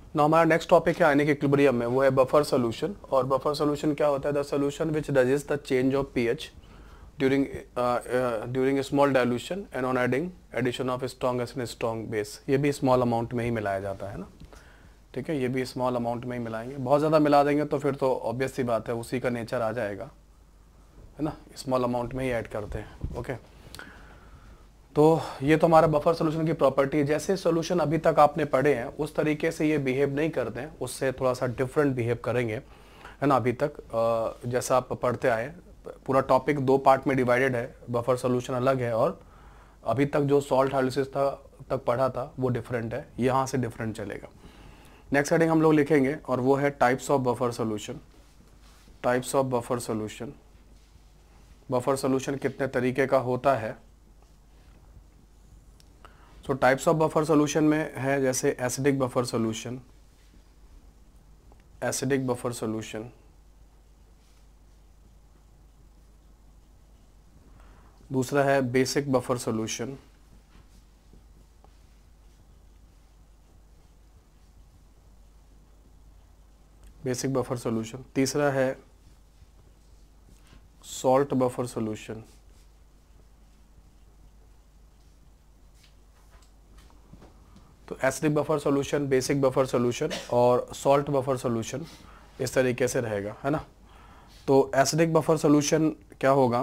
ना हमारा next topic है आयनिक इक्विलिब्रियम में, वो है बफर सोल्यूशन। और बफर सोल्यूशन क्या होता है? The solution which resist the change of pH during small dilution and on addition of strong acid strong base. ये भी स्मॉल अमाउंट में ही मिलाया जाता है ना, ठीक है, ये भी स्मॉल अमाउंट में ही मिलाएंगे। बहुत ज़्यादा मिला देंगे तो फिर तो ऑब्वियस सी बात है, उसी का नेचर आ जाएगा, है ना, स्मॉल अमाउंट में ही ऐड करते हैं। ओके, तो ये तो हमारा बफर सोल्यूशन की प्रॉपर्टी है। जैसे सोल्यूशन अभी तक आपने पढ़े हैं उस तरीके से ये बिहेव नहीं करते हैं, उससे थोड़ा सा डिफरेंट बिहेव करेंगे, है ना। अभी तक जैसा आप पढ़ते आए, पूरा टॉपिक 2 पार्ट में डिवाइडेड है, बफर सोल्यूशन अलग है और अभी तक जो सॉल्ट हाइड्रोलिसिस तक पढ़ा था वो डिफरेंट है, यहाँ से डिफरेंट चलेगा। नेक्स्ट हेडिंग हम लोग लिखेंगे और वो है types of buffer solution. Types of buffer solution, buffer solution कितने तरीके का होता है। So types of buffer solution में है जैसे acidic buffer solution, acidic buffer solution, दूसरा है basic buffer solution, basic buffer solution, तीसरा है सॉल्ट बफर सोल्यूशन, तो acidic buffer solution, basic buffer solution और सॉल्ट बफर सोल्यूशन इस तरीके से रहेगा, है ना। तो एसिडिक बफर सोल्यूशन क्या होगा,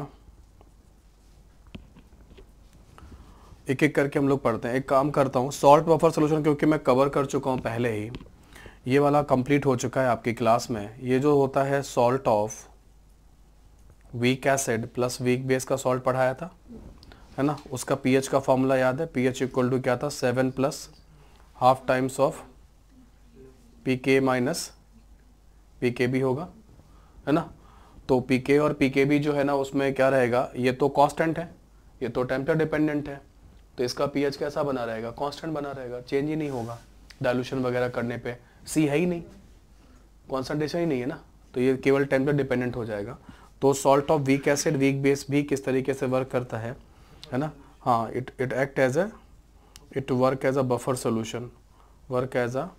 एक एक करके हम लोग पढ़ते हैं। एक काम करता हूँ, सॉल्ट बफर सोल्यूशन क्योंकि मैं कवर कर चुका हूँ पहले ही, ये वाला कंप्लीट हो चुका है आपकी क्लास में। ये जो होता है salt of weak acid plus weak base का सॉल्ट पढ़ाया था, है ना। उसका पीएच का फॉर्मूला याद है, पीएच इक्वल टू क्या था, 7 plus half times of pK minus pKb होगा, है ना। तो पीके और पीकेबी जो है ना उसमें क्या रहेगा, ये तो कांस्टेंट है, ये तो टेम्परेचर डिपेंडेंट है, तो इसका पीएच कैसा बना रहेगा, कांस्टेंट बना रहेगा, चेंज ही नहीं होगा डाइल्यूशन वगैरह करने पे। सी है ही नहीं, कॉन्सेंट्रेशन ही नहीं है ना, तो ये केवल टेम्परेचर डिपेंडेंट हो जाएगा। तो salt of weak acid weak base भी किस तरीके से वर्क करता है ना। हाँ, it act as a, it work as a buffer solution, work as a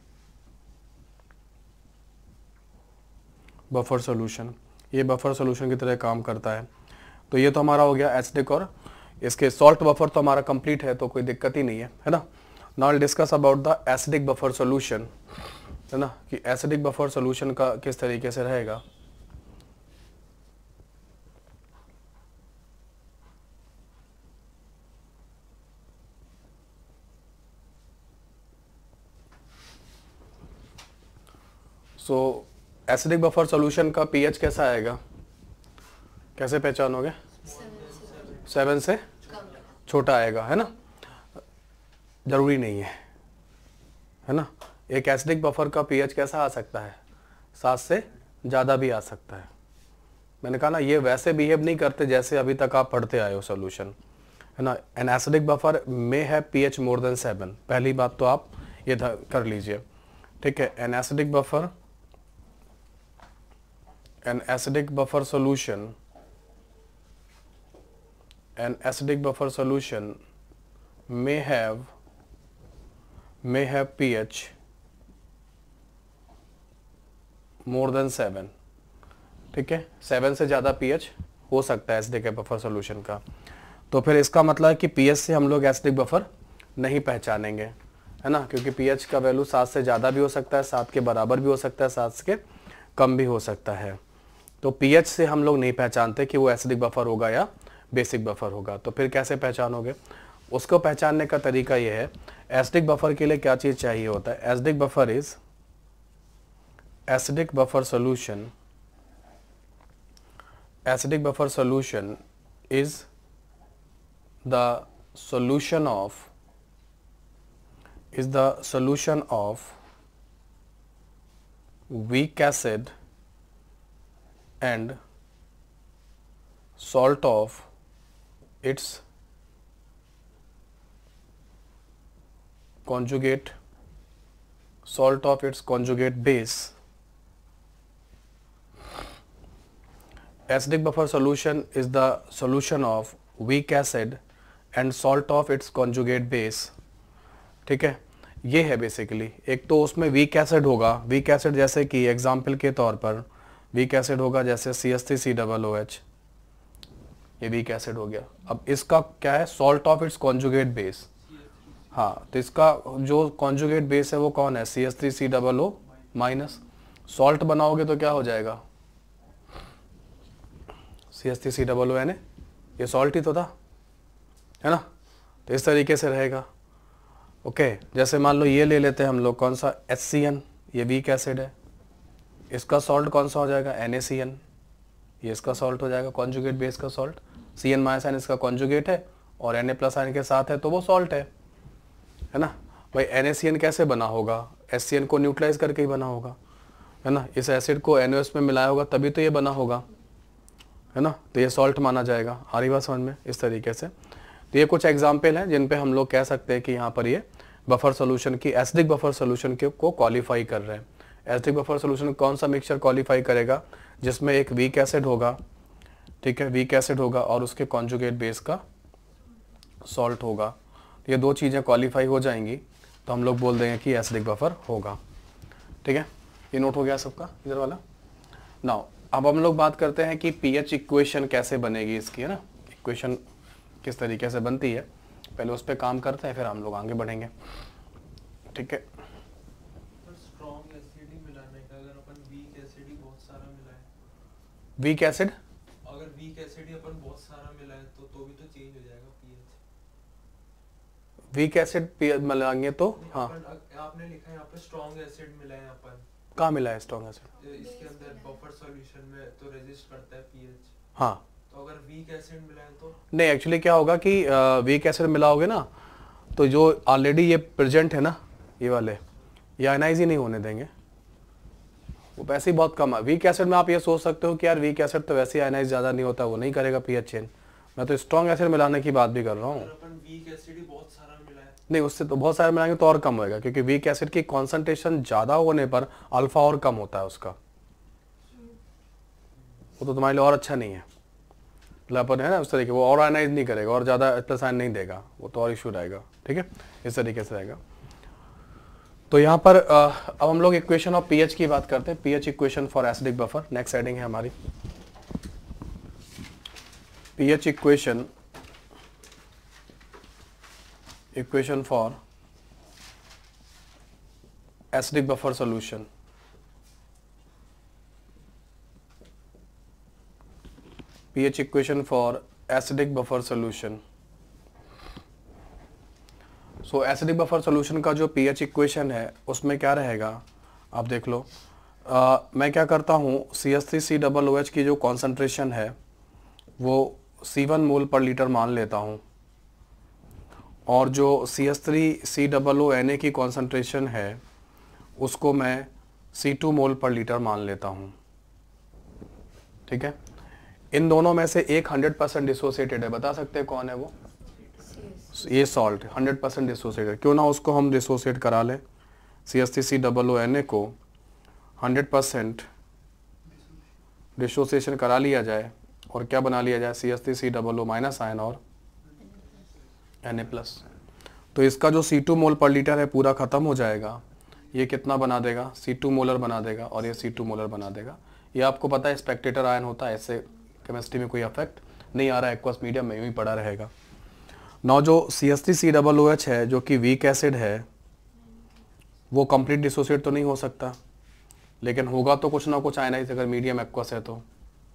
buffer solution, ये बफर सोल्यूशन की तरह काम करता है। तो ये तो हमारा हो गया एसिडिक, और इसके सॉल्ट बफर तो हमारा कंप्लीट है, तो कोई दिक्कत ही नहीं है ना। Now will discuss about the acidic buffer solution, है ना, कि एसिडिक बफर सोल्यूशन का किस तरीके से रहेगा। सो एसिडिक बफर सोल्यूशन का पीएच कैसा आएगा, कैसे पहचानोगे? 7 से छोटा आएगा, है ना, जरूरी नहीं है ना। एक एसिडिक बफर का पीएच कैसा आ सकता है, 7 से ज़्यादा भी आ सकता है। मैंने कहा ना, ये वैसे बिहेव नहीं करते जैसे अभी तक आप पढ़ते आए हो सोल्यूशन, है ना। एन एसिडिक बफर में है पीएच मोर देन 7, पहली बात तो आप ये कर लीजिए, ठीक है। An acidic buffer, an acidic buffer solution, an acidic buffer solution may have pH more than 7, ठीक है, 7 से ज़्यादा pH हो सकता है एसिडिक बफर सोल्यूशन का। तो फिर इसका मतलब है कि pH से हम लोग एसिडिक बफर नहीं पहचानेंगे, है ना, क्योंकि pH का वैल्यू 7 से ज़्यादा भी हो सकता है, 7 के बराबर भी हो सकता है, 7 के कम भी हो सकता है। तो पीएच से हम लोग नहीं पहचानते कि वो एसिडिक बफर होगा या बेसिक बफर होगा। तो फिर कैसे पहचानोगे? उसको पहचानने का तरीका ये है, एसिडिक बफर के लिए क्या चीज़ चाहिए होता है। Acidic buffer is, acidic buffer solution, acidic buffer solution is the solution of weak acid and salt of its conjugate, salt of its conjugate base. Acidic buffer solution is the solution of weak acid and salt of its conjugate base, ठीक है। ये है basically. एक तो उसमें weak acid होगा, weak acid जैसे कि एग्जाम्पल के तौर पर वीक एसिड होगा जैसे CH3COOH, ये वीक एसिड हो गया। अब इसका क्या है, salt of its conjugate base. हाँ, तो इसका जो कॉन्जुगेट बेस है वो कौन है, CH3COO माइनस। सॉल्ट बनाओगे तो क्या हो जाएगा, CH3COONA, ये सॉल्ट ही तो था, है ना। तो इस तरीके से रहेगा। ओके, जैसे मान लो ये ले लेते हैं हम लोग, कौन सा, HCN, ये वीक एसिड है, इसका सॉल्ट कौन सा हो जाएगा, NaCN, ये इसका सॉल्ट हो जाएगा, कॉन्जुगेट बेस का सॉल्ट। CN माइनस N इसका कॉन्जुगेट है और Na प्लस आयन के साथ है तो वो सॉल्ट है ना। भाई NaCN कैसे बना होगा, HCN को न्यूट्रलाइज करके ही बना होगा, है ना। इस एसिड को NaOH में मिलाया होगा तभी तो ये बना होगा, है ना। तो ये सॉल्ट माना जाएगा। आ रही बात समझ में, इस तरीके से। तो ये कुछ एग्जाम्पल हैं जिन पे हम लोग कह सकते हैं कि यहाँ पर ये बफर सोल्यूशन की, एसिडिक बफर सोल्यूशन को क्वालिफाई कर रहे हैं। एसिडिक बफर सोल्यूशन कौन सा मिक्सचर क्वालिफाई करेगा, जिसमें एक वीक एसिड होगा, ठीक है, वीक एसिड होगा और उसके कॉन्जुगेट बेस का सॉल्ट होगा। ये दो चीज़ें क्वालिफाई हो जाएंगी तो हम लोग बोल देंगे कि एसिडिक बफर होगा। ठीक है, ये नोट हो गया सबका इधर वाला। नाउ अब हम लोग बात करते हैं कि पीएच इक्वेशन कैसे बनेगी इसकी, है ना। इक्वेशन किस तरीके से बनती है, पहले उस पर काम करते हैं फिर हम लोग आगे बढ़ेंगे। ठीक है, स्ट्रॉन्ग एसिड ही मिलाने का, अगर अपन वीक एसिड ही बहुत सारा मिलाए, वीक एसिड, अगर वीक एसिड ही अपन बहुत सारा मिलाए तो भी तो चेंज हो जाएगा पीएच। वीक एसिड मिलाएंगे तो, हाँ आपने लिखा है यहाँ पे स्ट्रॉन्ग एसिड मिलाए अपन, कहाँ मिला है स्ट्रॉन्ग एसिड, इसके अंदर बफर सॉल्यूशन में तो रेजिस्ट करता है पीएच। हाँ तो अगर वीक एसिड मिलाए तो नहीं, एक्चुअली क्या होगा कि वीक एसिड मिलाओगे ना तो जो ऑलरेडी ये प्रेजेंट है ना, ये वाले, ये आयनाइज ही नहीं होने देंगे, वो वैसे ही बहुत कम है। वीक एसिड में आप ये सोच सकते हो कि यार वीक एसिड तो वैसे ही आयनाइज ज़्यादा नहीं होता, वो नहीं करेगा पीएच चेंज। मैं तो स्ट्रॉन्ग एसिड मिलाने की बात भी कर रहा हूँ। अगर अपन वीक एसिड ही बहुत सारा मिलाए, नहीं, उससे तो बहुत सारे मिलाएंगे तो और कम होएगा, क्योंकि वीक एसिड की कॉन्सेंट्रेशन ज़्यादा होने पर अल्फा और कम होता है उसका, वो तो तुम्हारे लिए और अच्छा नहीं है। अपन है ना उस तरीके, वो और आयनाइज नहीं करेगा और ज़्यादा प्लस आयन नहीं देगा, वो तो और इशू रहेगा। ठीक है, इस तरीके से रहेगा। तो यहाँ पर अब हम लोग इक्वेशन ऑफ पीएच की बात करते हैं, pH equation for acidic buffer. Next heading है हमारी pH equation, equation for acidic buffer solution. pH equation for acidic buffer solution. So acidic buffer solution का जो pH equation है उसमें क्या रहेगा, आप देख लो। मैं क्या करता हूँ, CH3COOH की जो कॉन्सेंट्रेशन है वो C1 मोल पर लीटर मान लेता हूँ, और जो CH3COONA की कॉन्सेंट्रेशन है उसको मैं C2 मोल पर लीटर मान लेता हूँ। ठीक है, इन दोनों में से एक 100% डिसोसिएटेड है, बता सकते हैं कौन है वो, ये सॉल्ट 100% डिसोसिएटेड। क्यों ना उसको हम डिसोसिएट करा लें, CH3COONA को 100% डिसोसिएशन करा लिया जाए और क्या बना लिया जाए, CH3COO माइनस आयन और Na+। तो इसका जो C2 मोल पर लीटर है पूरा ख़त्म हो जाएगा। ये कितना बना देगा, C2 मोलर बना देगा और ये C2 मोलर बना देगा। ये आपको पता है स्पेक्टेटर आयन होता है, ऐसे केमिस्ट्री में कोई इफेक्ट नहीं आ रहा है, एक्वस मीडियम में ही पड़ा रहेगा। नौ जो CH3COOH है जो कि वीक एसिड है वो कंप्लीट डिसोसिएट तो नहीं हो सकता, लेकिन होगा तो कुछ ना कुछ आयनाइज, अगर मीडियम एक्वस है तो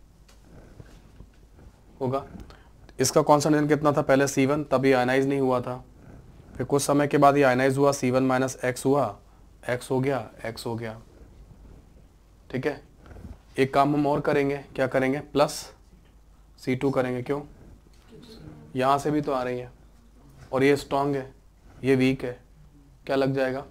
होगा। इसका कॉन्सेंट्रेशन कितना था पहले, C1, तभी आयनाइज नहीं हुआ था। फिर कुछ समय के बाद ये आयनाइज हुआ, C1 माइनस X हुआ, X हो गया, X हो गया। ठीक है, एक काम हम और करेंगे, क्या करेंगे, प्लस C2 करेंगे। क्यों, यहाँ से भी तो आ रही है और ये स्ट्रॉन्ग है, ये वीक है, क्या लग जाएगा,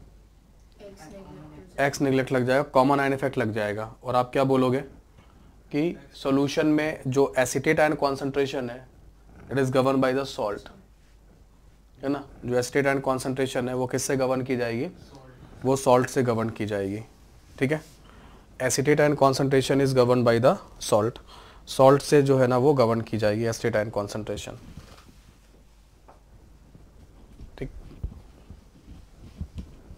X निगलेक्ट लग जाएगा, कॉमन आयन इफेक्ट लग जाएगा। और आप क्या बोलोगे कि सॉल्यूशन में जो एसिटेट आयन कॉन्सेंट्रेशन है it is govern by the salt, है ना। जो एसिटेट आयन कॉन्सेंट्रेशन है वो किससे गवर्न की जाएगी, वो सॉल्ट से गवर्न की जाएगी। ठीक है, acetate ion concentration is govern by the salt, salt से जो है ना वो गवर्न की जाएगी एसिटेट आयन कॉन्सेंट्रेशन। ठीक,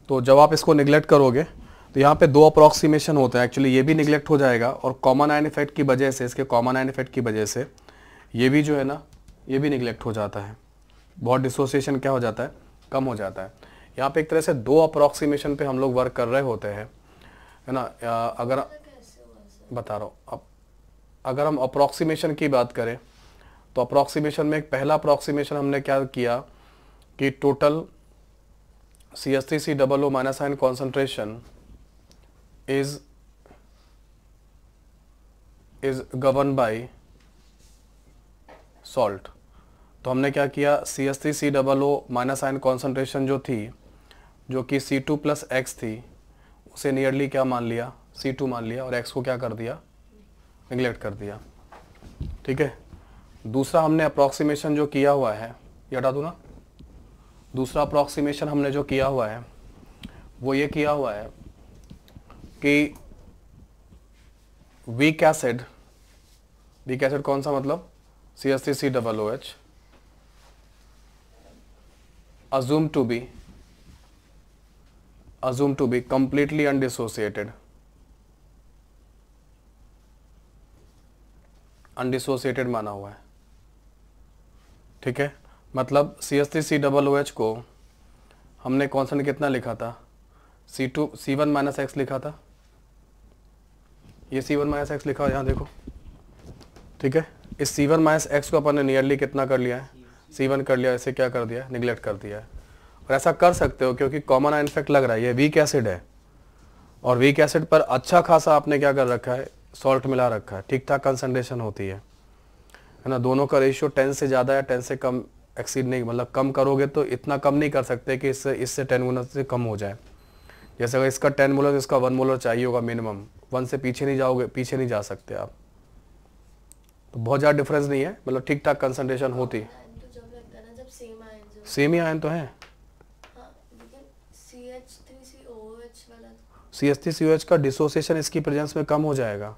तो जब आप इसको निगलेक्ट करोगे तो यहाँ पे 2 अप्रॉक्सीमेशन होते हैं, एक्चुअली ये भी निगलेक्ट हो जाएगा और कॉमन आयन इफेक्ट की वजह से, इसके कॉमन आयन इफेक्ट की वजह से ये भी जो है ना, ये भी निगलेक्ट हो जाता है, बहुत डिसोसिएशन क्या हो जाता है, कम हो जाता है। यहाँ पे एक तरह से 2 अप्रॉक्सीमेशन पे हम लोग वर्क कर रहे होते हैं, है ना। अगर बता रहा हूँ, अब अगर हम अप्रॉक्सीमेशन की बात करें तो अप्रॉक्सीमेशन में एक पहला अप्रॉक्सीमेशन हमने क्या किया कि total CH3COO minus ion concentration is govern by salt. तो हमने क्या किया, CH3COO माइनस आयन कॉन्सेंट्रेशन जो थी, जो कि C2 + X थी, उसे नियरली क्या मान लिया, C2 मान लिया, और X को क्या कर दिया, निगलेक्ट कर दिया। ठीक है। दूसरा हमने अप्रॉक्सीमेशन जो किया हुआ है, ये हटा दूँ ना, दूसरा अप्रॉक्सीमेशन हमने जो किया हुआ है वो ये किया हुआ है कि वीक एसिड कौन सा, मतलब CH3COOH assumed to be completely undissociated माना हुआ है। ठीक है, मतलब CH3COOH को हमने कॉन्स्टेंट कितना लिखा था, C1 - X लिखा था, ये C1 - X लिखा, यहाँ देखो। ठीक है, इस C1 - X को अपन ने नियरली कितना कर लिया है, C1 कर लिया, इसे क्या कर दिया, निगलेक्ट कर दिया है। और ऐसा कर सकते हो क्योंकि कॉमन आयन इफेक्ट लग रहा है, ये वीक एसिड है और वीक एसिड पर अच्छा खासा आपने क्या कर रखा है, सॉल्ट मिला रखा है, ठीक ठाक कंसंट्रेशन होती है ना। दोनों का रेशियो 10 से ज़्यादा या 10 से कम एक्सीड नहीं, मतलब कम करोगे तो इतना कम नहीं कर सकते कि इससे 10 गुना से कम हो जाए। जैसे अगर इसका 10 मोलर तो इसका 1 मोलर चाहिए होगा मिनिमम, 1 से पीछे नहीं जाओगे, पीछे नहीं जा सकते आप। तो बहुत ज़्यादा डिफरेंस नहीं है, मतलब ठीक ठाक कंसंट्रेशन होती है। सेम ही आयन तो है। CH3COOH का डिसोसिएशन इसकी प्रेजेंस में कम हो जाएगा।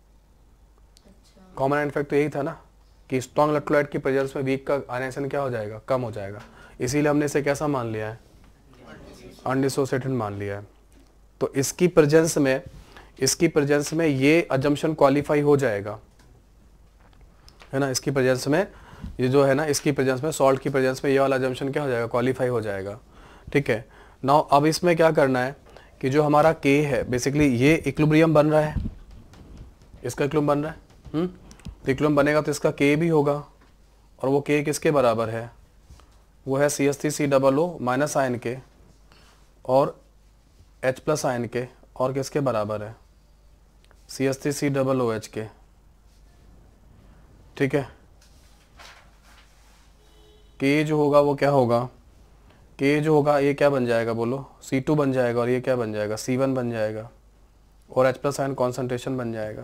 कॉमन आयन इफेक्ट तो यही था ना कि स्ट्रॉन्ग इलेक्ट्रोलाइट की प्रेजेंस में वीक का आयनाइजेशन क्या हो जाएगा, कम हो जाएगा। इसीलिए हमने इसे कैसा मान लिया है, अनडिसोसिएटेड मान लिया है। तो इसकी प्रेजेंस में ये अजम्पशन क्वालिफाई हो जाएगा, है ना। इसकी प्रेजेंस में ये जो है ना, इसकी प्रेजेंस में, सॉल्ट की प्रेजेंस में ये वाला अजम्पशन क्या हो जाएगा, क्वालिफाई हो जाएगा। ठीक है। नाउ अब इसमें क्या करना है कि जो हमारा K है, बेसिकली ये इक्विलिब्रियम बन रहा है, इसका इक्विलिब्रियम बन रहा है, इक्विलिब्रियम बनेगा तो इसका K भी होगा, और वो K किसके बराबर है, वो है CH3COO माइनस आयन के और H+ आयन के, और किसके बराबर है, CH3COOH के। ठीक है। K जो होगा वो क्या होगा, K जो होगा ये क्या बन जाएगा, बोलो, C2 बन जाएगा, और ये क्या बन जाएगा, C1 बन जाएगा, और H+ आयन कॉन्सेंट्रेशन बन जाएगा,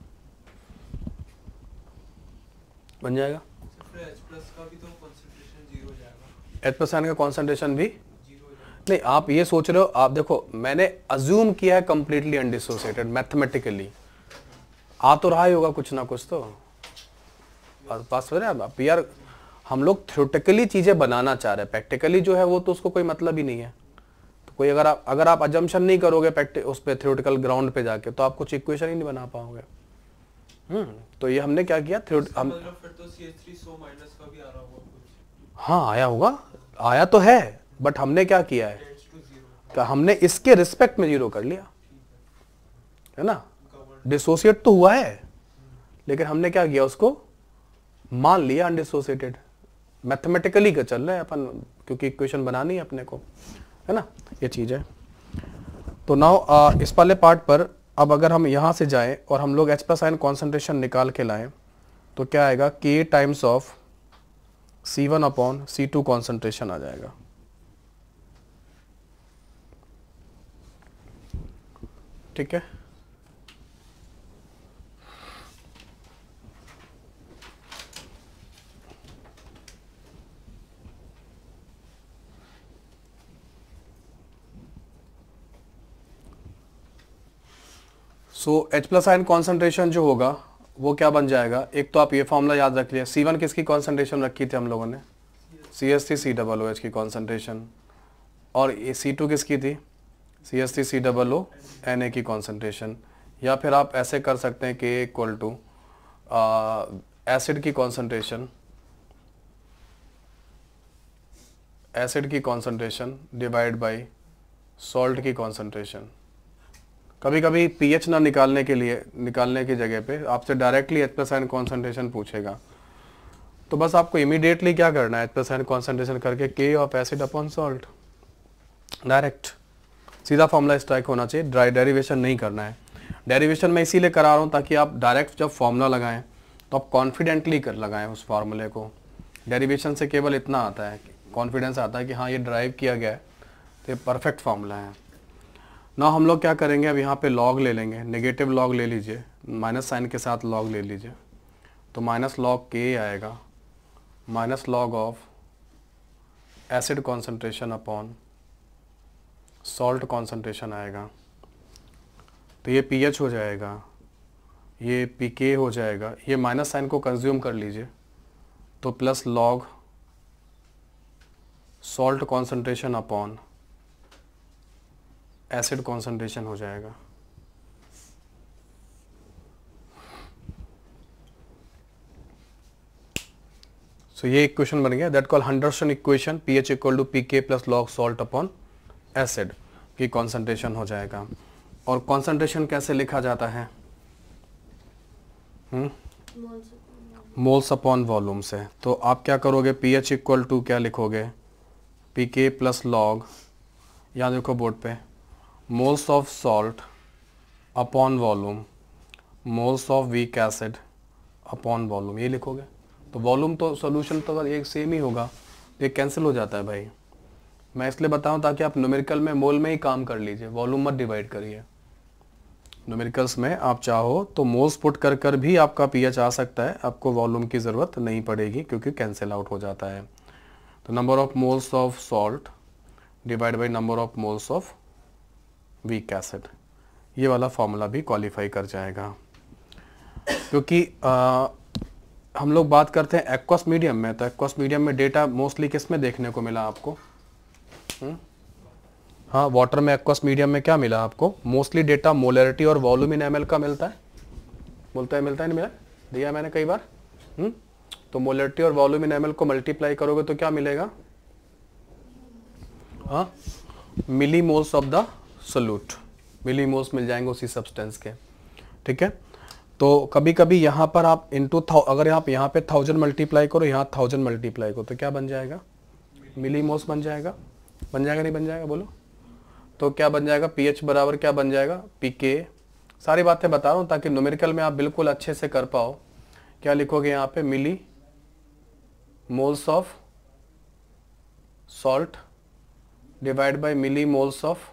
बन जाएगा। H+ का भी तो कंसंट्रेशन 0 हो जाएगा। H+ आयन का कॉन्सेंट्रेशन भी 0 हो जाएगा। नहीं, आप ये सोच रहे हो, आप देखो, मैंने अज्यूम किया है कंप्लीटली अनडिसोसिएटेड, मैथमेटिकली आ तो रहा ही होगा कुछ ना कुछ, तो पास हो रहा है आप यार। हम लोग थ्योरेटिकली चीजें बनाना चाह रहे हैं, प्रैक्टिकली जो है वो तो उसको कोई मतलब ही नहीं है। तो कोई अगर आप अजम्पशन नहीं करोगे उस पे थ्योरेटिकल ग्राउंड पे जाके, तो आप कुछ इक्वेशन ही नहीं बना पाओगे। तो ये हमने क्या किया, हम फिर तो CH3SO माइनस का भी आ रहा होगा कुछ। हाँ, आया होगा, आया तो है, बट हमने क्या किया है, क्या हमने इसके रिस्पेक्ट में 0 कर लिया, है ना। डिसोसिएट तो हुआ है, लेकिन हमने क्या किया, उसको मान लिया अनडिसोसिएटेड। मैथमेटिकली का चल रहा है अपन, क्योंकि इक्वेशन बनानी है अपने को, है ना, ये चीज है। तो नाउ इस वाले पार्ट पर अब अगर हम यहां से जाएं और हम लोग H+ आयन कॉन्सेंट्रेशन निकाल के लाएं तो क्या आएगा, K times of C1/C2 concentration आ जाएगा। ठीक है। सो H+ आयन कॉन्सेंट्रेशन जो होगा वो क्या बन जाएगा, एक तो आप ये फॉर्मूला याद रख लिया, C1 किसकी कॉन्सेंट्रेशन रखी थी हम लोगों ने, CH3COOH की कॉन्सेंट्रेशन, और ये C2 किसकी थी, CH3COO Na की कॉन्सेंट्रेशन। या फिर आप ऐसे कर सकते हैं Ka इक्वल टू एसिड की कॉन्सेंट्रेशन, एसिड की कॉन्सेंट्रेशन डिवाइड बाय सॉल्ट की कॉन्सेंट्रेशन। कभी कभी पीएच ना निकालने की जगह पे आपसे डायरेक्टली H+ आयन कॉन्सेंट्रेशन पूछेगा, तो बस आपको इमीडिएटली क्या करना है, H+ आयन कॉन्सेंट्रेशन करके K of acid upon salt, direct सीधा फॉर्मूला स्ट्राइक होना चाहिए, डेरिवेशन नहीं करना है। डेरिवेशन मैं इसीलिए करा रहा हूँ ताकि आप डायरेक्ट जब फॉर्मूला लगाएं तो आप कॉन्फिडेंटली कर लगाएं उस फार्मूले को। डेरिवेशन से केवल इतना आता है, कॉन्फिडेंस आता है कि हाँ ये ड्राइव किया गया है, तो ये परफेक्ट फार्मूला है ना। हम लोग क्या करेंगे, अब यहाँ पे लॉग ले लेंगे, नेगेटिव लॉग ले लीजिए, माइनस साइन के साथ लॉग ले लीजिए, तो माइनस लॉग K आएगा, minus log of acid concentration upon salt concentration आएगा, तो ये पीएच हो जाएगा, ये पीके हो जाएगा, ये माइनस साइन को कंज्यूम कर लीजिए, तो plus log salt concentration upon acid concentration हो जाएगा। सो ये इक्वेशन बन गया, that call Henderson equation, pH equal to pK plus log salt upon acid की कॉन्सेंट्रेशन हो जाएगा। और कॉन्सेंट्रेशन कैसे लिखा जाता है, मोल्स अपॉन वॉल्यूम से। तो आप क्या करोगे, पीएच इक्वल टू क्या लिखोगे, पीके प्लस लॉग, यहाँ देखो बोर्ड पे, moles of salt upon volume, moles of weak acid upon volume, ये लिखोगे। तो वॉल्यूम तो सॉल्यूशन तो अगर एक सेम ही होगा, ये कैंसिल हो जाता है भाई। मैं इसलिए बताऊं ताकि आप न्यूमेरिकल में मोल में ही काम कर लीजिए, वॉल्यूम मत डिवाइड करिए। न्यूमेरिकल्स में आप चाहो तो मोल्स पुट कर कर भी आपका पीएच आ सकता है, आपको वॉल्यूम की ज़रूरत नहीं पड़ेगी क्योंकि कैंसिल आउट हो जाता है। तो number of moles of salt divide by number of moles of weak acid, ये वाला फॉर्मूला भी क्वालिफाई कर जाएगा। क्योंकि हम लोग बात करते हैं एक्वस मीडियम में, तो एक्वस मीडियम में डेटा मोस्टली किस में देखने को मिला आपको, हाँ वाटर में एक्वस मीडियम में क्या मिला आपको, मोस्टली डेटा मोलरिटी और वॉल्यूम इन ml का मिलता है, मिलता है नहीं मिला, दिया मैंने कई बार। तो मोलरिटी और वॉल्यूम इन ml को मल्टीप्लाई करोगे तो क्या मिलेगा, हाँ millimoles of the solute, millimoles मिल जाएंगे उसी सब्सटेंस के, ठीक है। तो कभी कभी यहाँ पर आप इंटू अगर आप यहाँ पे 1000 मल्टीप्लाई करो, यहाँ 1000 मल्टीप्लाई करो, तो क्या बन जाएगा, मिलीमोल्स बन जाएगा, नहीं बन जाएगा, बोलो। तो क्या बन जाएगा, पीएच बराबर क्या बन जाएगा, पीके। सारी बातें बता रहा हूँ ताकि न्यूमेरिकल में आप बिल्कुल अच्छे से कर पाओ। क्या लिखोगे यहाँ पे, millimoles of salt divide by millimoles of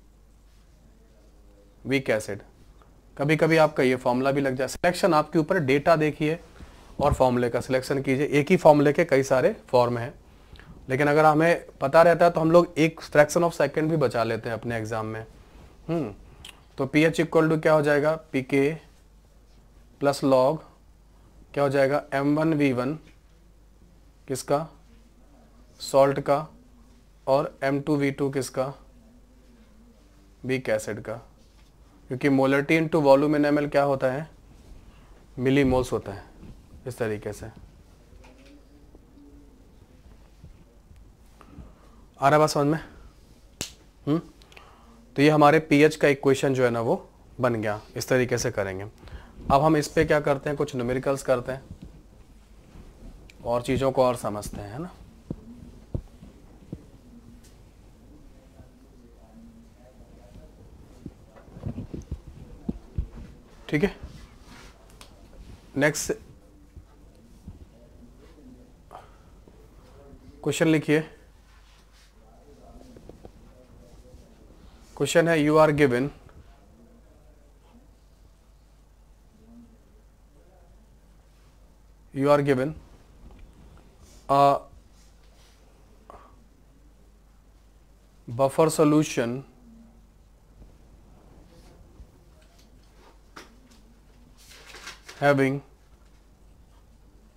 weak acid. कभी कभी आपका ये फॉर्मूला भी लग जाए। सिलेक्शन आपके ऊपर, डेटा देखिए और फॉर्मूले का सिलेक्शन कीजिए। एक ही फॉर्मूले के कई सारे फॉर्म हैं, लेकिन अगर हमें पता रहता है तो हम लोग एक फ्रैक्शन ऑफ सेकंड भी बचा लेते हैं अपने एग्जाम में। तो पीएच इक्वल टू क्या हो जाएगा, पीके प्लस लॉग क्या हो जाएगा, M1V1 किसका, सॉल्ट का, और M2V2 किसका, वीक एसिड का। क्योंकि molarity into volume in ml क्या होता है, मिलीमोल्स होता है, इस तरीके से। आ रहा बात समझ में। तो ये हमारे पीएच का इक्वेशन जो है ना वो बन गया, इस तरीके से करेंगे। अब हम इस पे क्या करते हैं, कुछ न्यूमेरिकल्स करते हैं और चीज़ों को और समझते हैं, है ना। ठीक है, नेक्स्ट क्वेश्चन लिखिए। क्वेश्चन है, you are given a buffer solution having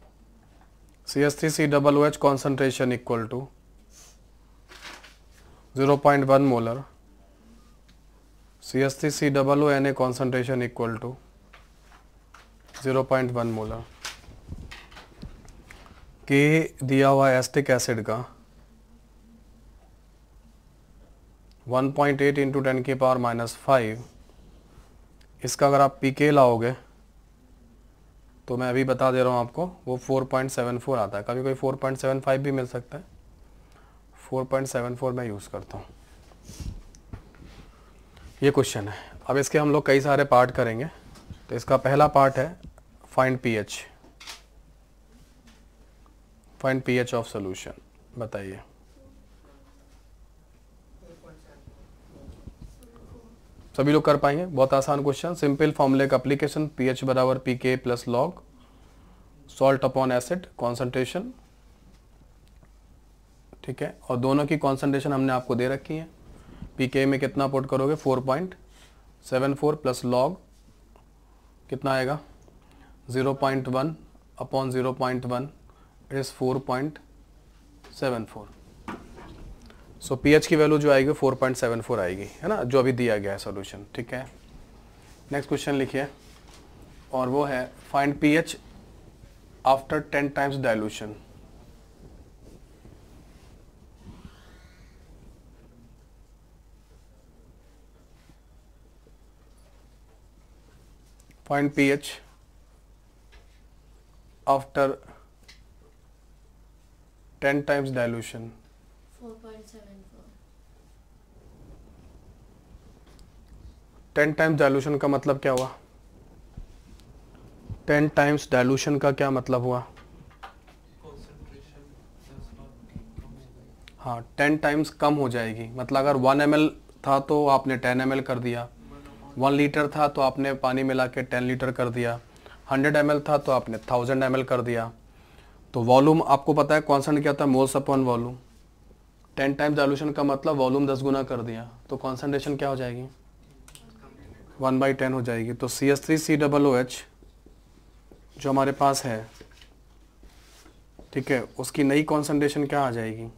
CH3COOH concentration equal to 0.1 molar CH3COO concentration equal to 0.1 molar. के दिया हुआ एसिटिक एसिड का 1.8 इंटू 10⁻⁻5, इसका अगर आप पीके लाओगे तो मैं अभी बता दे रहा हूँ आपको, वो 4.74 आता है। कभी कोई 4.75 भी मिल सकता है, 4.74 मैं यूज़ करता हूँ। ये क्वेश्चन है। अब इसके हम लोग कई सारे पार्ट करेंगे। तो इसका पहला पार्ट है find pH, find pH of solution. बताइए। सभी लोग कर पाएंगे? बहुत आसान क्वेश्चन, सिंपल फॉर्मूले का एप्लीकेशन, पीएच बराबर pK plus log salt upon acid concentration. ठीक है, और दोनों की कॉन्सेंट्रेशन हमने आपको दे रखी है। पीके में कितना पुट करोगे? 4.74 प्लस लॉग कितना आएगा? 0.1 upon 0.1 it is 4.74। So pH की वैल्यू जो आएगी 4.74 आएगी, है ना, जो अभी दिया गया है सॉल्यूशन। ठीक है, नेक्स्ट क्वेश्चन लिखिए, और वो है find pH after 10 times dilution. Find pH after 10 times dilution. 4.74। 10 times dilution का मतलब क्या हुआ? 10 टाइम्स डाइल्यूशन का क्या मतलब हुआ? कॉन्सेंट्रेशन हाँ, 10 टाइम्स कम हो जाएगी। मतलब अगर 1 ml था तो आपने 10 ml कर दिया, 1 लीटर था तो आपने पानी मिला के 10 लीटर कर दिया, 100 ml था तो आपने 1000 ml कर दिया। तो वॉल्यूम आपको पता है कॉन्स्टेंट क्या था? Moles upon volume. 10 times dilution का मतलब वॉल्यूम 10 गुना कर दिया, तो कॉन्सेंट्रेशन क्या हो जाएगी? 1/10 हो जाएगी। तो CH3COOH जो हमारे पास है, ठीक है, उसकी नई कॉन्सेंट्रेशन क्या आ जाएगी?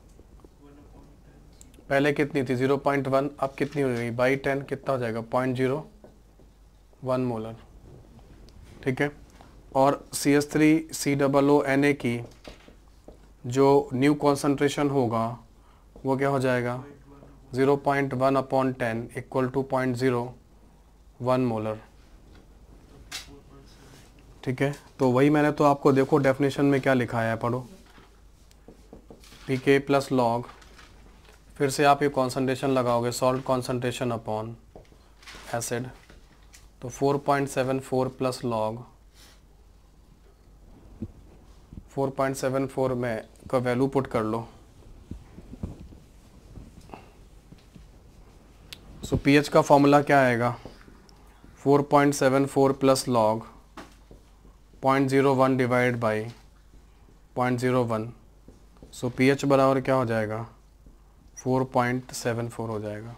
पहले कितनी थी? 0.1, अब कितनी हो जाएगी? 10 कितना हो जाएगा? 0.01 मोलर। ठीक है, और CH3COO की जो न्यू कॉन्सेंट्रेशन होगा वो क्या हो जाएगा? 0.1 अपॉन 10 इक्वल टू 0.01 मोलर। ठीक है, तो वही मैंने तो आपको देखो डेफिनेशन में क्या लिखा है, पढ़ो। पीके प्लस लॉग, फिर से आप ये कॉन्सेंट्रेशन लगाओगे, सॉल्ट कॉन्सेंट्रेशन अपॉन एसिड, तो 4.74 प्लस लॉग 4.74 में का वैल्यू पुट कर लो। सो पीएच का फॉर्मूला क्या आएगा? 4.74 plus log 0.01 divide by 0.01। So pH बराबर क्या हो जाएगा? 4.74 हो जाएगा।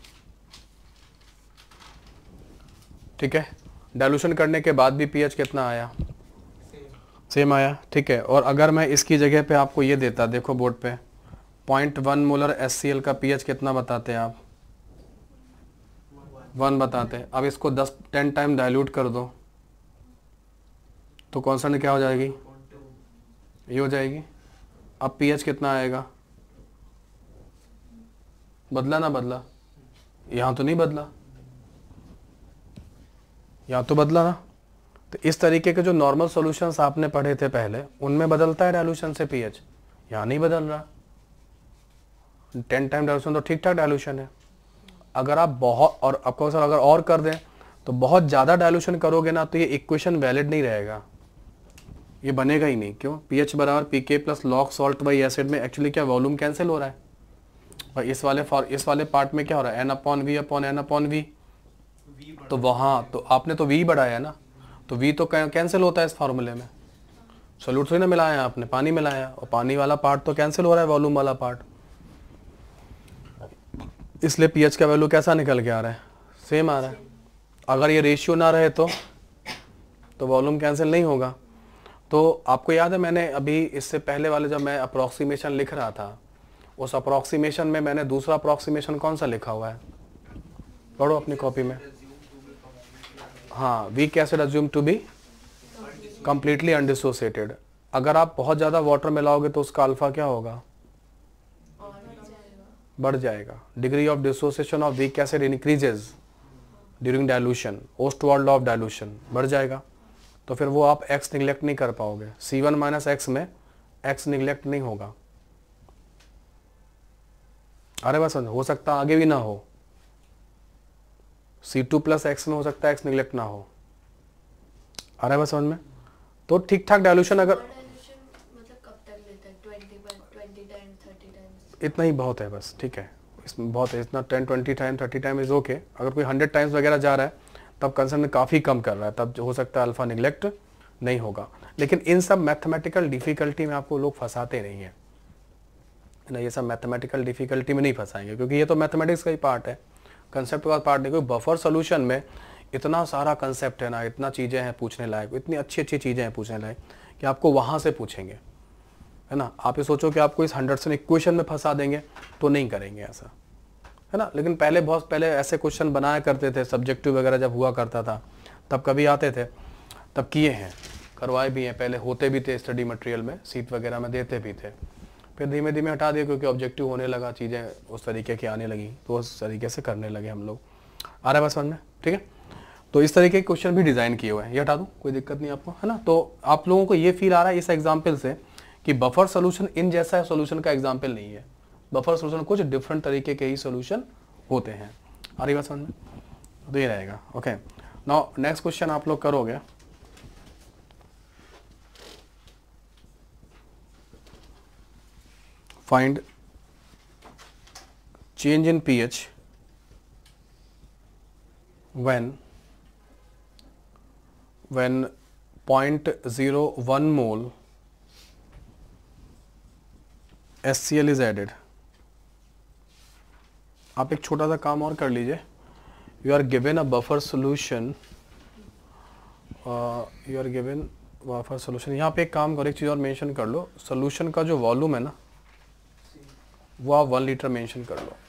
ठीक है, डाइल्यूशन करने के बाद भी पीएच कितना आया? सेम आया। ठीक है, और अगर मैं इसकी जगह पे आपको ये देता, देखो बोर्ड पे 0.1 मोलर HCl का पीएच कितना बताते हैं आप? 1 बताते हैं। अब इसको 10 टाइम डाइल्यूट कर दो तो कॉन्स्टेंट क्या हो जाएगी? ये हो जाएगी। अब पीएच कितना आएगा? बदला ना बदला? यहाँ तो नहीं बदला, यहाँ तो बदला ना। तो इस तरीके के जो नॉर्मल सॉल्यूशंस आपने पढ़े थे पहले, उनमें बदलता है डाइल्यूशन से पीएच, यहाँ नहीं बदल रहा। 10 टाइम डाइल्यूशन तो ठीक ठाक डाइल्यूशन है। अगर आप बहुत, और आपको सर अगर और कर दें तो बहुत ज़्यादा डाइल्यूशन करोगे ना तो ये इक्वेशन वैलिड नहीं रहेगा, ये बनेगा ही नहीं। क्यों? पीएच बराबर pK plus log salt by acid में एक्चुअली क्या वॉल्यूम कैंसिल हो रहा है, और इस वाले पार्ट में क्या हो रहा है? n/v/n/v। तो वहाँ तो आपने तो v बढ़ाया ना, तो v तो कैंसिल होता है इस फार्मूले में। सोल्यूट थोड़ी ना मिलाया आपने, पानी मिलाया, और पानी वाला पार्ट तो कैंसिल हो रहा है, वॉल्यूम वाला पार्ट। इसलिए पीएच का वैल्यू कैसा निकल के आ रहा है? सेम आ रहा है। अगर ये रेशियो ना रहे तो वॉल्यूम कैंसिल नहीं होगा। तो आपको याद है मैंने अभी इससे पहले वाले जब मैं अप्रॉक्सीमेशन लिख रहा था उस अप्रोक्सीमेशन में मैंने दूसरा अप्रोक्सीमेशन कौन सा लिखा हुआ है, पढ़ो अपनी कॉपी में। हाँ, weak acid assume to be completely undissociated. अगर आप बहुत ज़्यादा वाटर मिलाओगे तो उसका अल्फा क्या होगा, बढ़ जाएगा। Degree of dissociation of weak acid increases during dilution, Ostwald law of dilution, बढ़ जाएगा। तो फिर वो आप x निगलेक्ट नहीं कर पाओगे। C1 माइनस एक्स में x निगलेक्ट नहीं होगा। अरे बस हो सकता आगे भी ना हो, C2 प्लस एक्स में हो सकता है x निगलेक्ट ना हो। अरे बस समझ में। तो ठीक ठाक डाइल्यूशन अगर मतलब कब तक लेता है, 20 टाइम्स 30 टाइम्स? इतना ही बहुत है बस, ठीक है, इसमें बहुत है इतना। 10 20 टाइम 30 टाइम इज ओके। अगर कोई 100 टाइम्स वगैरह जा रहा है तब कंसर्न काफ़ी कम कर रहा है, तब हो सकता है अल्फा निगलेक्ट नहीं होगा। लेकिन इन सब मैथमेटिकल डिफिकल्टी में आपको लोग फंसाते नहीं है ना, ये सब मैथमेटिकल डिफिकल्टी में नहीं फंसाएंगे, क्योंकि ये तो मैथमेटिक्स का ही पार्ट है, कंसेप्ट का पार्ट नहीं। कोई बफर सोल्यूशन में इतना सारा कंसेप्ट है ना, इतना चीज़ें हैं पूछने लायक, इतनी अच्छी अच्छी चीज़ें हैं पूछने लायक कि आपको वहाँ से पूछेंगे, है ना। आप ये सोचो कि आपको इस हंड्रेडसन इक्वेशन में फंसा देंगे तो नहीं करेंगे ऐसा, है ना। लेकिन बहुत पहले ऐसे क्वेश्चन बनाया करते थे, सब्जेक्टिव वगैरह जब हुआ करता था तब कभी आते थे, तब किए हैं, करवाए भी हैं, पहले होते भी थे स्टडी मटेरियल में, सीट वगैरह में देते भी थे। फिर धीमे धीमे हटा दिए क्योंकि ऑब्जेक्टिव होने लगा, चीज़ें उस तरीके की आने लगी, तो उस तरीके से करने लगे हम लोग। आ रहा है बस समझ में, ठीक है। तो इस तरीके के क्वेश्चन भी डिज़ाइन किए हुए हैं, ये हटा दूँ, कोई दिक्कत नहीं आपको, है ना। तो आप लोगों को ये फील आ रहा है इस एग्जाम्पल से कि बफर सोल्यूशन इन जैसा सोल्यूशन का एग्जाम्पल नहीं है। बफर सोल्यूशन कुछ डिफरेंट तरीके के ही सोल्यूशन होते हैं। आ रही बात समझ में, तो ये रहेगा। ओके, नाउ नेक्स्ट क्वेश्चन आप लोग करोगे। Find change in pH when 0.01 mole HCl is added। आप एक छोटा सा काम और कर लीजिए। You are given a buffer solution, यहाँ पे एक काम करो, एक चीज़ और मेंशन कर लो, सोल्यूशन का जो वॉल्यूम है ना वो आप 1 लीटर मेंशन कर लो।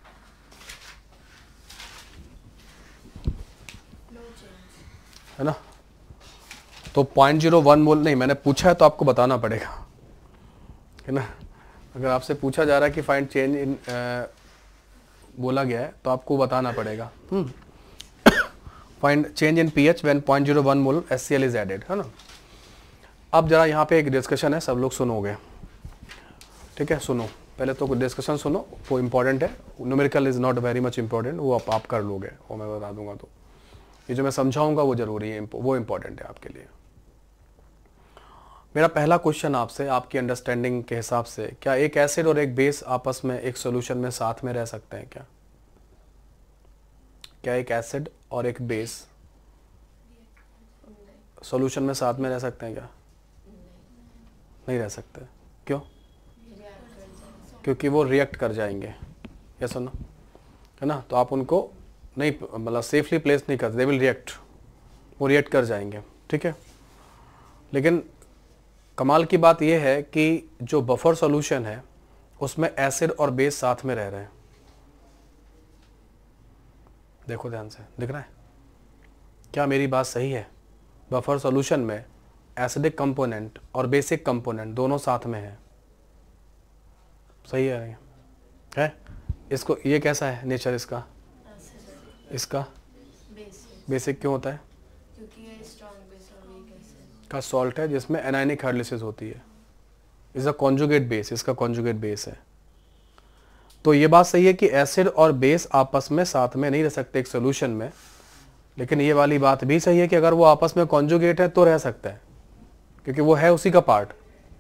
है ना, तो 0.01 मोल नहीं, मैंने पूछा है तो आपको बताना पड़ेगा, है ना। अगर आपसे पूछा जा रहा है कि फाइंड चेंज इन बोला गया है तो आपको बताना पड़ेगा। Find change in pH when 0.01 mole HCl is added, है ना। अब जरा यहाँ पे एक डिस्कशन है, सब लोग सुनोगे, ठीक है। सुनो, पहले तो डिस्कशन सुनो, वो इम्पोर्टेंट है। Numerical is not very much important, वो आप कर लोगे, वो मैं बता दूंगा। तो ये जो मैं समझाऊंगा वो जरूरी है, वो इम्पोर्टेंट है आपके लिए। मेरा पहला क्वेश्चन आपसे, आपकी अंडरस्टैंडिंग के हिसाब से, क्या एक एसिड और एक बेस आपस में एक सॉल्यूशन में साथ में रह सकते हैं क्या? क्या एक एसिड और एक बेस सॉल्यूशन में साथ में रह सकते हैं क्या? नहीं रह सकते। क्यों? क्योंकि वो रिएक्ट कर जाएंगे, या सुनो, है ना। तो आप उनको नहीं, मतलब सेफली प्लेस नहीं करते, दे विल रिएक्ट, वो रिएक्ट कर जाएंगे, ठीक है। लेकिन कमाल की बात यह है कि जो बफर सॉल्यूशन है उसमें एसिड और बेस साथ में रह रहे हैं। देखो ध्यान से, दिख रहा है क्या मेरी बात सही है? बफर सॉल्यूशन में एसिडिक कंपोनेंट और बेसिक कंपोनेंट दोनों साथ में है, सही है? इसको, ये कैसा है नेचर इसका? इसका बेसिक क्यों होता है? क्योंकि ये स्ट्रॉन्ग बेस और वीक एसिड का सॉल्ट है जिसमें एनायनिक हाइड्रोलिसिस होती है। इसका कॉन्जुगेट बेस, इसका कॉन्जुगेट बेस है। तो ये बात सही है कि एसिड और बेस आपस में साथ में नहीं रह सकते एक सॉल्यूशन में, लेकिन ये वाली बात भी सही है कि अगर वो आपस में कॉन्जुगेट है तो रह सकता है, क्योंकि वो है उसी का पार्ट,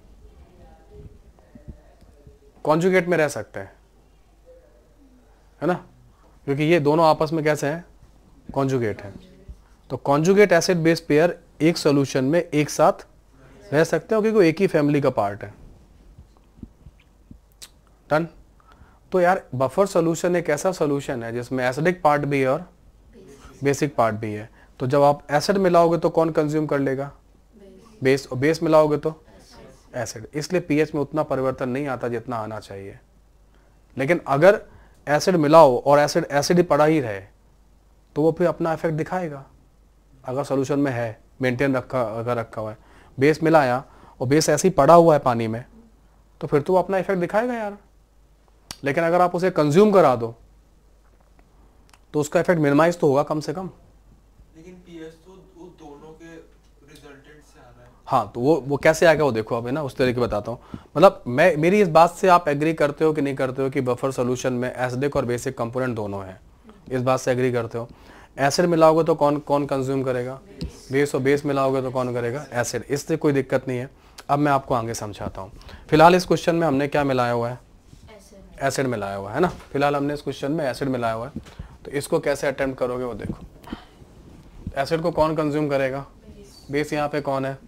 कॉन्जुगेट में रह सकता है ना, क्योंकि ये दोनों आपस में कैसे हैं? कॉन्जुगेट हैं। तो कॉन्जुगेट एसिड बेस पेयर एक सॉल्यूशन में एक साथ रह सकते हैं क्योंकि वो एक ही फैमिली का पार्ट है। डन। तो यार बफर सॉल्यूशन एक ऐसा सॉल्यूशन है जिसमें एसिडिक पार्ट भी है और बेसिक पार्ट भी है। तो जब आप एसिड मिलाओगे तो कौन कंज्यूम कर लेगा? बेस। और बेस मिलाओगे तो एसिड। इसलिए पीएच में उतना परिवर्तन नहीं आता जितना आना चाहिए। लेकिन अगर एसिड मिलाओ और एसिड एसिड ही पड़ा ही रहे तो वो फिर अपना इफेक्ट दिखाएगा। अगर सोल्यूशन में है मेंटेन रखा हुआ है, बेस मिलाया और बेस ऐसे ही पड़ा हुआ है पानी में, तो फिर तो वो अपना इफेक्ट दिखाएगा यार। लेकिन अगर आप उसे कंज्यूम करा दो तो उसका इफेक्ट मिनिमाइज तो होगा कम से कम। लेकिन पीएच तो वो दोनों के रिजल्टेंट से आ रहा है। हाँ, तो वो कैसे आएगा वो देखो, अब है ना उस तरीके बताता हूँ। मतलब मेरी इस बात से आप एग्री करते हो कि नहीं करते हो कि बफर सोल्यूशन में एसिडिक और बेसिक कंपोनेंट दोनों हैं? इस बात से एग्री करते हो? एसिड मिलाओगे तो कौन कौन कंज्यूम करेगा? बेस। और बेस मिलाओगे तो कौन करेगा? एसिड। इससे कोई दिक्कत नहीं है। अब मैं आपको आगे समझाता हूँ। फिलहाल इस क्वेश्चन में हमने क्या मिलाया हुआ है? एसिड मिलाया हुआ है ना। फिलहाल हमने इस क्वेश्चन में एसिड मिलाया हुआ है, तो इसको कैसे अटेम्प्ट करोगे वो देखो। एसिड को कौन कंज्यूम करेगा? बेस यहाँ पे कौन है?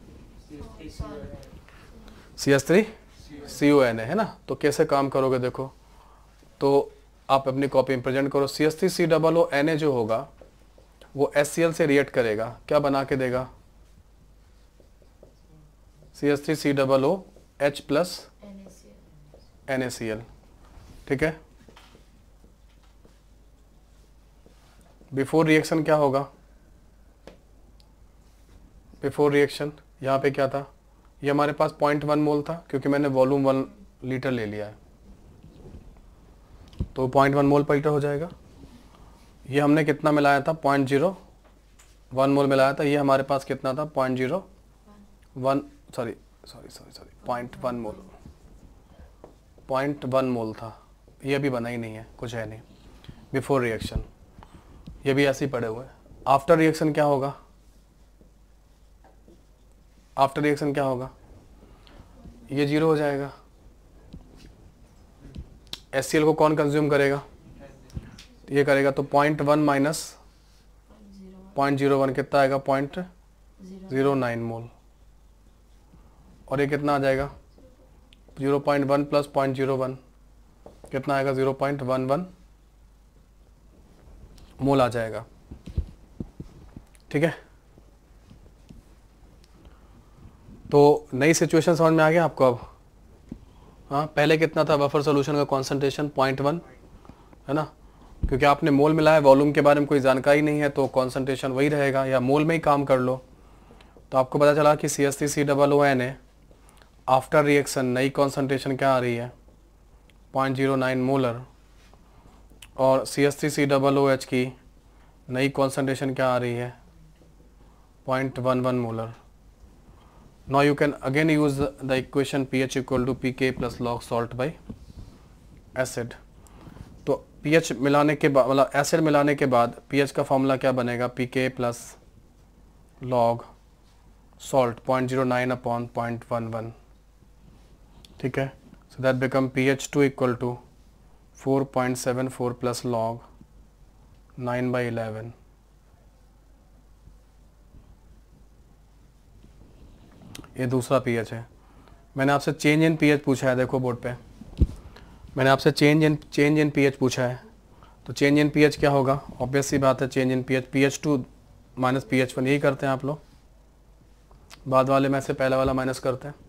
CH3CONA है ना। तो कैसे काम करोगे देखो, तो आप अपनी कॉपी में प्रेजेंट करो। CH3COONA जो होगा वो HCl से रिएक्ट करेगा, क्या बना के देगा? CH3COOH plus NaCl। ठीक है। बिफोर रिएक्शन क्या होगा? बिफोर रिएक्शन यहाँ पे क्या था? ये हमारे पास 0.1 मोल था क्योंकि मैंने वॉल्यूम 1 लीटर ले लिया है, तो 0.1 मोल पर लीटर हो जाएगा। ये हमने कितना मिलाया था? 0.01 मोल मिलाया था। ये हमारे पास कितना था? 0.1 मोल था। ये अभी बना ही नहीं है, कुछ है नहीं। बिफोर रिएक्शन ये भी ऐसे ही पड़े हुए हैं। आफ्टर रिएक्शन क्या होगा? आफ्टर रिएक्शन क्या होगा? ये 0 हो जाएगा। HCl को कौन कंज्यूम करेगा? ये करेगा, तो 0.1 माइनस 0.01 कितना आएगा? 0.09 मोल। और ये कितना आ जाएगा? 0.1 प्लस 0.01 कितना आएगा? 0.11 मोल आ जाएगा। ठीक है। तो नई सिचुएशन समझ में आ गया आपको अब? हाँ, पहले कितना था बफर सॉल्यूशन का कॉन्सेंट्रेशन? 0.1 है ना, क्योंकि आपने मोल मिलाया, वॉल्यूम के बारे में कोई जानकारी नहीं है तो कॉन्सेंट्रेशन वही रहेगा, या मोल में ही काम कर लो। तो आपको पता चला कि CH3COONA आफ्टर रिएक्शन नई कॉन्सेंट्रेशन क्या आ रही है? 0.09 मोलर। और CH3COOH की नई कॉन्सेंट्रेशन क्या आ रही है? 0.11 molar. Now you can again use the equation pH equal to pK plus log salt by acid। तो pH मिलाने के बाद, मतलब एसिड मिलाने के बाद pH का फॉर्मूला क्या बनेगा? pK plus log salt 0.09 upon 0.11। ठीक है। So that become pH2 equal to 4.74 plus log 9/11। ये दूसरा pH है। मैंने आपसे चेंज इन pH पूछा है, देखो बोर्ड पे मैंने आपसे चेंज इन pH पूछा है। तो चेंज इन pH क्या होगा? ऑब्वियस सी बात है, change in pH pH2 minus pH1, यही करते हैं आप लोग। बाद वाले में से पहला वाला माइनस करते हैं।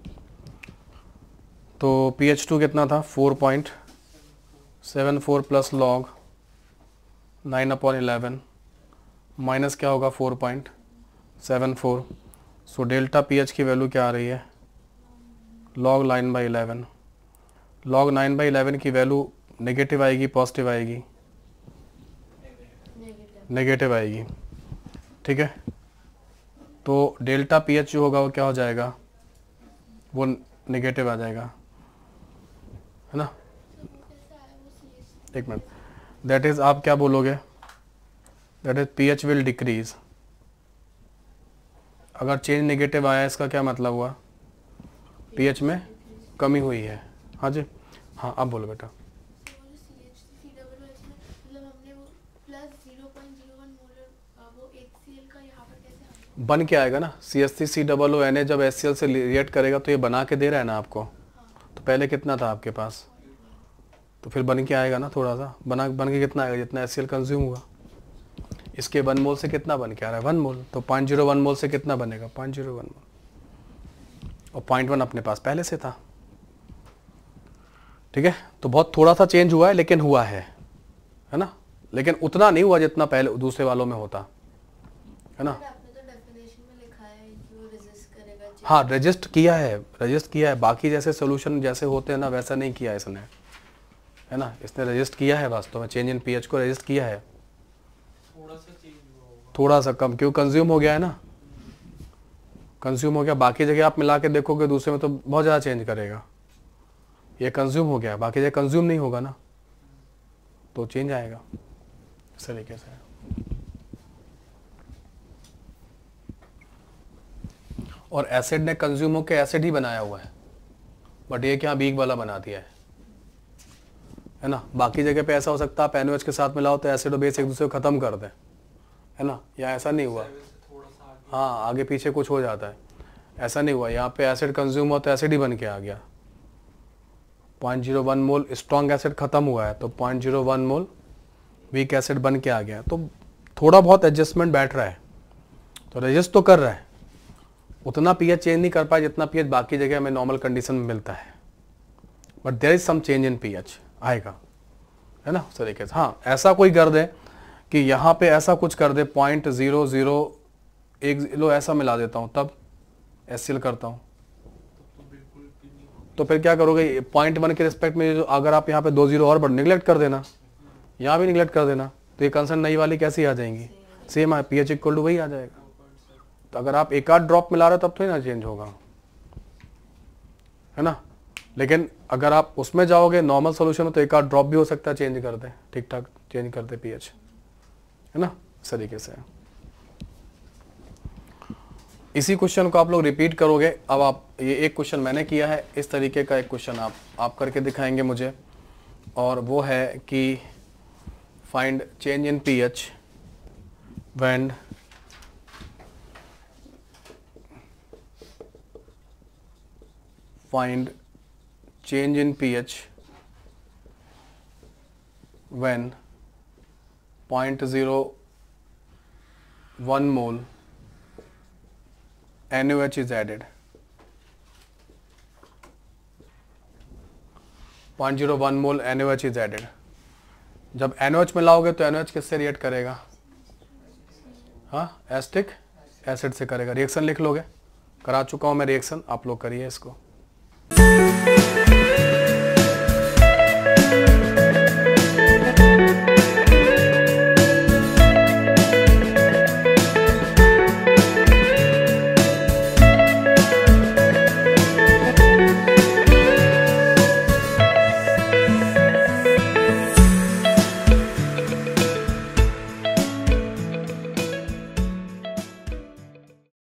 तो pH2 कितना था? 4.74 प्लस लॉग 9/11 माइनस क्या होगा? 4.74। सो डेल्टा pH की वैल्यू क्या आ रही है? log 9/11। log 9/11 की वैल्यू नेगेटिव आएगी पॉजिटिव आएगी? नेगेटिव आएगी। ठीक है। तो डेल्टा pH जो होगा वो क्या हो जाएगा? वो नेगेटिव आ जाएगा, है ना। एक मिनट, दैट इज आप क्या बोलोगे? That is pH will decrease. अगर चेंज नेगेटिव आया इसका क्या मतलब हुआ? pH में कमी हुई है। हाँ जी, हाँ आप बोलो बेटा। बन के आएगा ना, CH3COONA जब HCl से रिएक्ट करेगा तो ये बना के दे रहा है ना आपको। तो पहले कितना था आपके पास? तो फिर बन के आएगा ना, थोड़ा सा बन के कितना आएगा? जितना HCl कंज्यूम हुआ। इसके 1 मोल से कितना बन के आ रहा है? 1 मोल। तो 0.01 मोल से कितना बनेगा? 0.01 मोल। और 0.1 अपने पास पहले से था। ठीक है, तो बहुत थोड़ा सा चेंज हुआ है लेकिन हुआ है ना, लेकिन उतना नहीं हुआ जितना पहले दूसरे वालों में होता है ना। आपने तो डेफिनेशन में लिखा है जो रेजिस्ट करेगा change। हाँ रजिस्ट किया है, बाकी जैसे सोल्यूशन जैसे होते हैं ना वैसा नहीं किया इसने, है ना, इसने रजिस्ट किया है, वास्तव में चेंज इन पीएच को रजिस्ट किया है, थोड़ा सा चेंज हुआ होगा, थोड़ा सा कम, क्यों कंज्यूम हो गया है ना, कंज्यूम हो गया। बाकी जगह आप मिला के देखोगे दूसरे में तो बहुत ज़्यादा चेंज करेगा, ये कंज्यूम हो गया, बाकी जगह कंज्यूम नहीं होगा ना, तो चेंज आएगा इस तरीके से। और एसिड ने कंज्यूम होकर एसिड ही बनाया हुआ है, बट ये क्या वीक वाला बना दिया है ना। बाकी जगह पे ऐसा हो सकता है आप NaOH के साथ मिलाओ तो एसिड और बेस एक दूसरे को खत्म कर दें, है ना, यहाँ ऐसा नहीं हुआ। थोड़ा सा आगे। हाँ आगे पीछे कुछ हो जाता है, ऐसा नहीं हुआ, यहाँ पे एसिड कंज्यूम हुआ तो एसिड ही बन के आ गया। 0.01 मोल स्ट्रॉन्ग एसिड खत्म हुआ है तो 0.01 मोल वीक एसिड बन के आ गया, तो थोड़ा बहुत एडजस्टमेंट बैठ रहा है, तो रजिस्ट तो कर रहा है, उतना पीएच चेंज नहीं कर पाया जितना पीएच बाकी जगह हमें नॉर्मल कंडीशन में मिलता है, but there is some change in pH आएगा, है ना, उस तरीके से। हाँ ऐसा कोई कर दे कि यहाँ पे ऐसा कुछ कर दे 0.001 लो ऐसा मिला देता हूँ, तब HCl करता हूँ, तो बिल्कुल भी नहीं होगा। तो फिर क्या करोगे 0.1 के रिस्पेक्ट में, जो अगर आप यहाँ पे 2 0 और बढ़ निगलेक्ट कर देना, यहाँ भी निगलेक्ट कर देना, तो ये कंसर्न नई वाली कैसी आ जाएंगी, सेम है, पीएच इक्वल टू वही आ जाएगा। तो अगर आप एक आध ड्रॉप मिला रहे हो तब थोड़ी ना चेंज होगा, है ना, लेकिन अगर आप उसमें जाओगे नॉर्मल सोल्यूशन में तो एक आध ड्रॉप भी हो सकता है चेंज कर दे, ठीक ठाक चेंज कर दे पीएच, है ना, इस तरीके से। इसी क्वेश्चन को आप लोग रिपीट करोगे। अब आप ये एक क्वेश्चन मैंने किया है, इस तरीके का एक क्वेश्चन आप करके दिखाएंगे मुझे, और वो है कि find change in pH when find change in pH when 0.01 mole NaOH is added। 0.01 mole NaOH is added। जब NaOH मिलाओगे तो NaOH किससे रिएक्ट करेगा, हाँ एसिटिक एसिड से करेगा। रिएक्शन लिख लोगे, करा चुका हूँ मैं रिएक्शन, आप लोग करिए इसको।